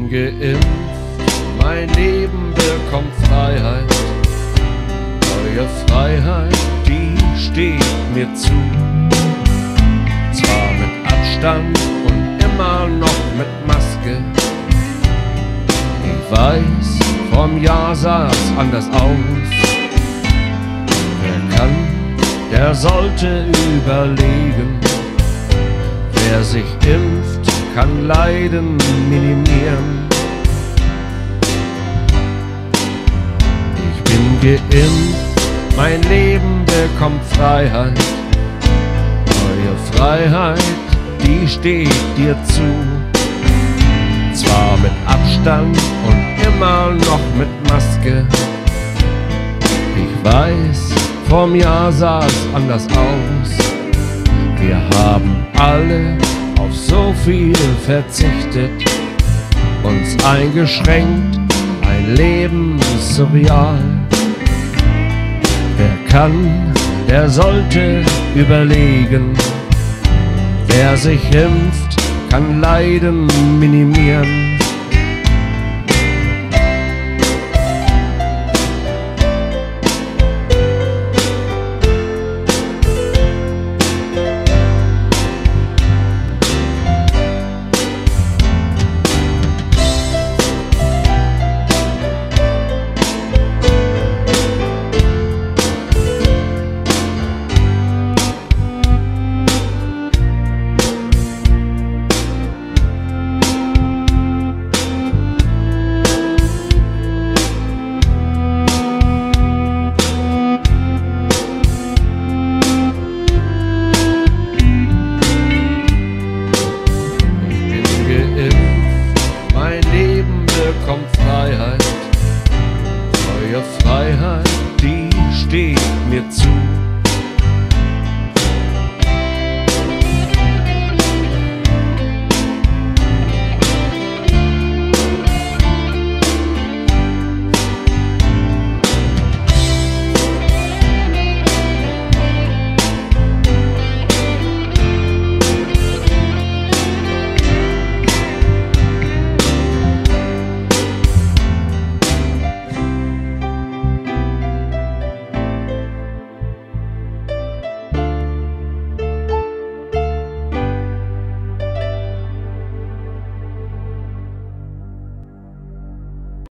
bin geimpft, mein Leben bekommt Freiheit. Neue Freiheit, die steht mir zu. Zwar mit Abstand und immer noch mit Maske. Ich weiß, vorm Jahr sah es anders aus. Wer kann, der sollte überlegen. Wer sich impft, kann Leiden minimieren. Ich bin geimpft, mein Leben bekommt Freiheit. Neue Freiheit, die steht dir zu. Zwar mit Abstand und immer noch mit Maske. Ich weiß, vorm Jahr sah es anders aus. Wir haben alle auf so viel verzichtet, uns eingeschränkt, ein Leben surreal. Wer kann, der sollte überlegen. Wer sich impft, kann Leiden minimieren.